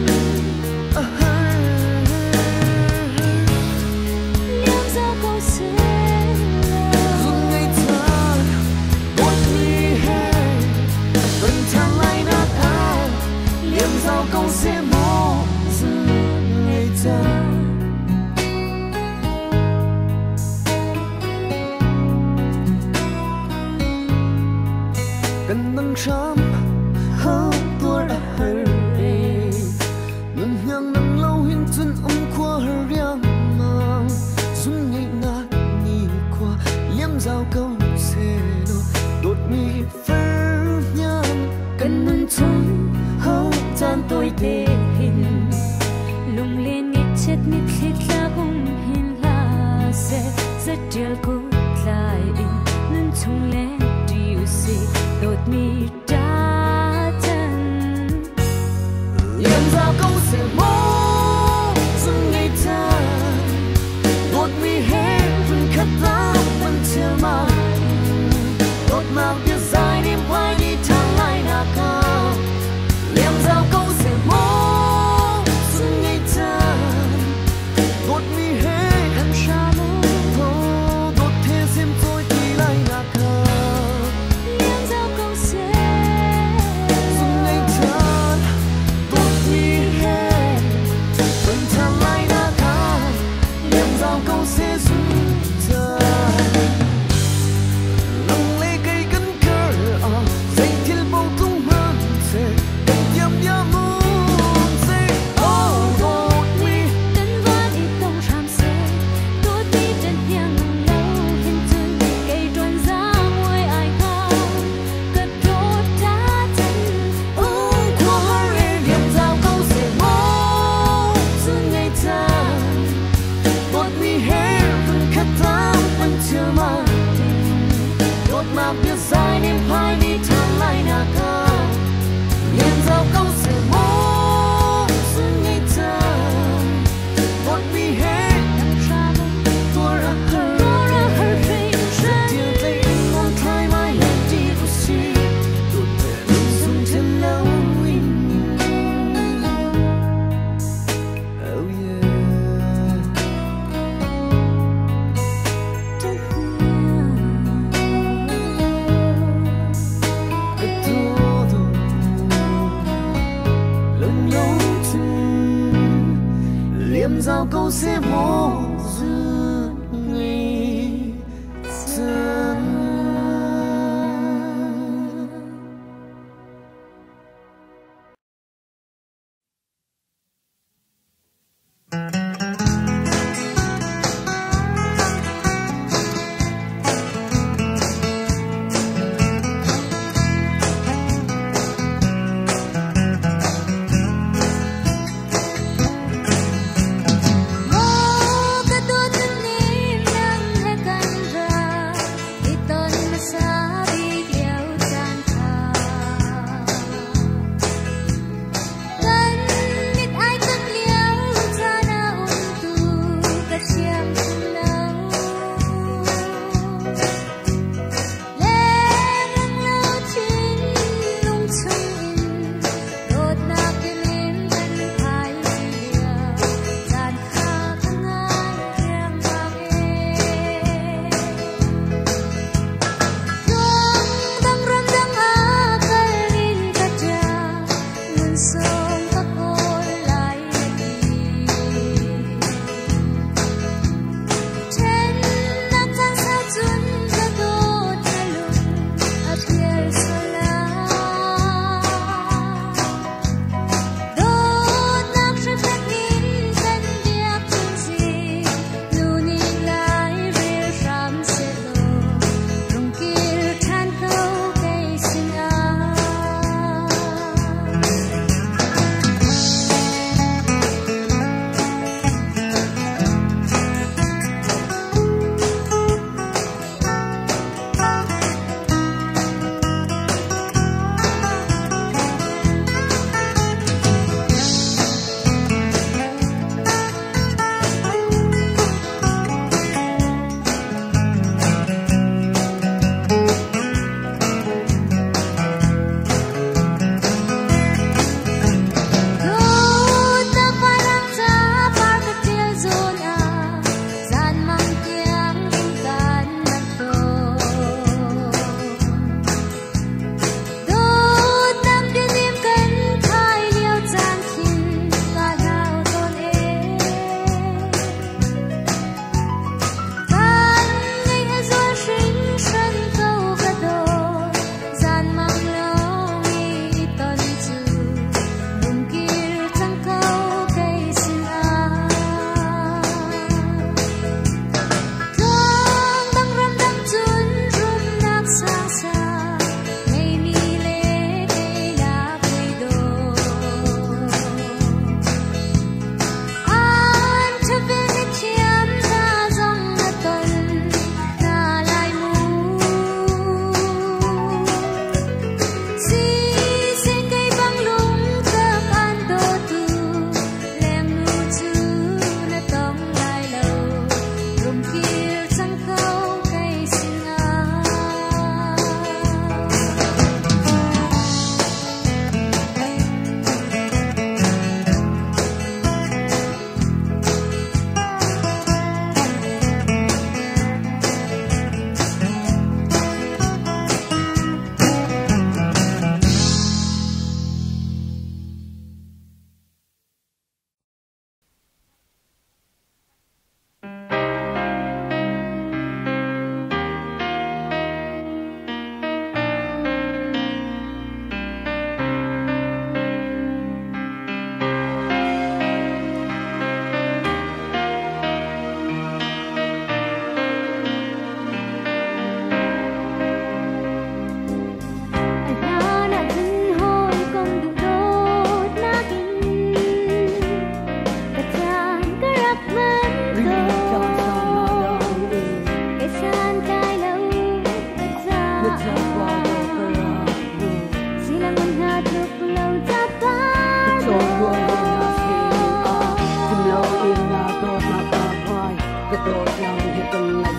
liềm giao câu sẽ dừng ngày ta đột mi hè vẫn tháng lại là cao liềm giao câu sẽ mó dừng ngày ta cần nâng sớm hơn tôi đã hơi ngân hàng nâng lâu hiên chân ông qua hơi riêng mang xuân ngày nát đi qua liếm dao câu xe đột mi phơi nhang cần nâng chung hậu gian tôi để hình lùng lên nghịch chết mít khít la hung hình la sẽ rất chiều cút lại in nâng chung lên điều gì đột mi trả chân liếm dao câu xe mó dừng ngày ta đột mi hè vẫn khát ta vẫn chờ mà đột mà biết dài đêm phai đi tháng lại là cao liềm dao câu sẽ mó dừng ngày ta đột mi hè đằng xa mong đột thế xem tôi thì lại là cao liếm giao câu sẽ dừng ngày ta đột mi hè vẫn tháng lại là cao liềm dao câu sẽ dừng ta lặng lẽ cây cân cờ dây thiên bầu tung hơn sẽ nhầm nhầm muốn sẽ đột mi đến ván ít tôngram sẽ đốt đi trên nhang lâu hình chân cây tròn ra môi ai khao cất đốt đã chân qua hơi liềm dao câu sẽ mó dừng ngày ta đột mi hè vẫn khát ta vẫn chờ mà đột mà biết dài đêm phai đi tháng lại là cao liềm dao câu sẽ mó dừng ngày ta đột mi hè đằng xa mong tôi đã hơi chia tay ngon thay mai lên đi của si đột thể dùng chân lâu oh yeah todo lần lâu chân liềm dao câu sẽ mó dừng ngày ta mong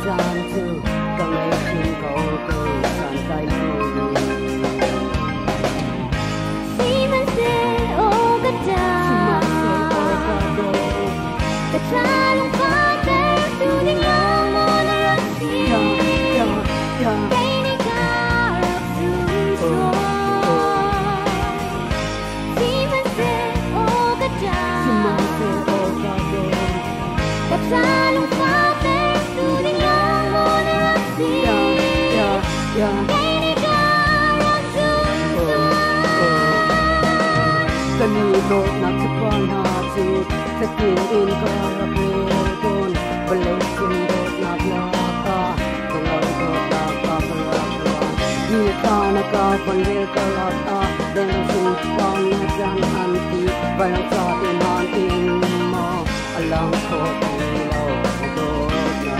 san tu ka ngai chin ko ko san kai ko si man se o ka ta ka ta lung fa te tu ding long mo na ra si kai ni ka ra tu so si man se o ka ta ka ta lung fa te tu ding long mo na ra si kai ni ka ra tu so kani lo na chpan ha chu takin in ka ra pe don balai chin do na bla ka kongor do ta ka bla ni ka na ka pan le ka la ta den su pa na jan an ti balang sa in han in ma alang ko lo do na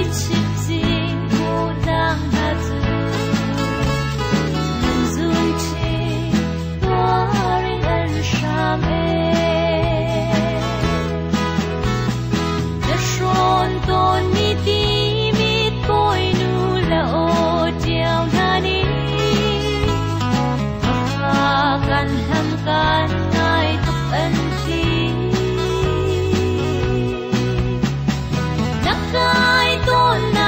Nakai to na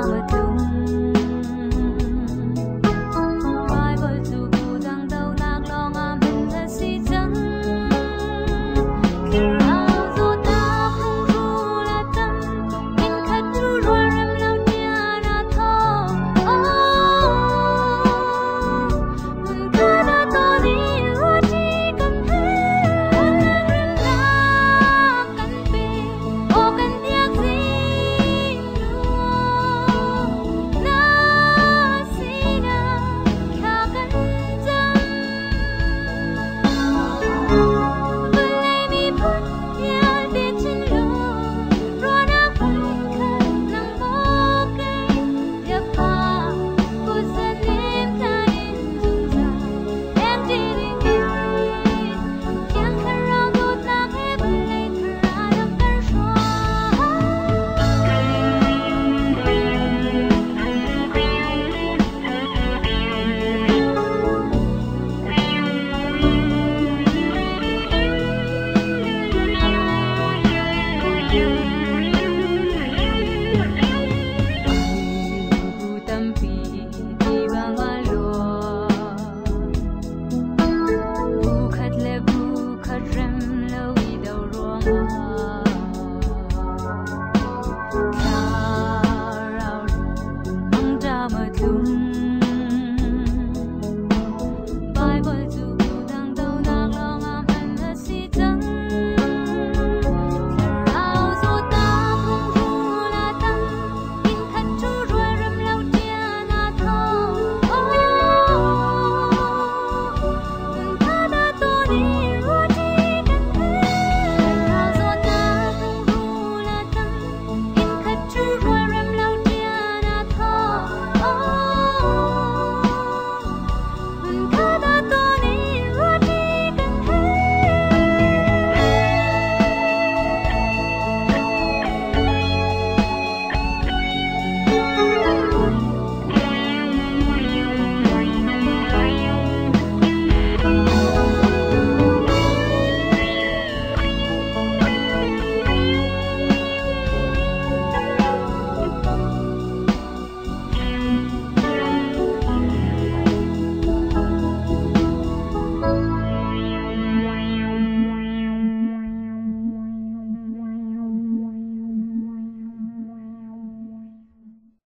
mơ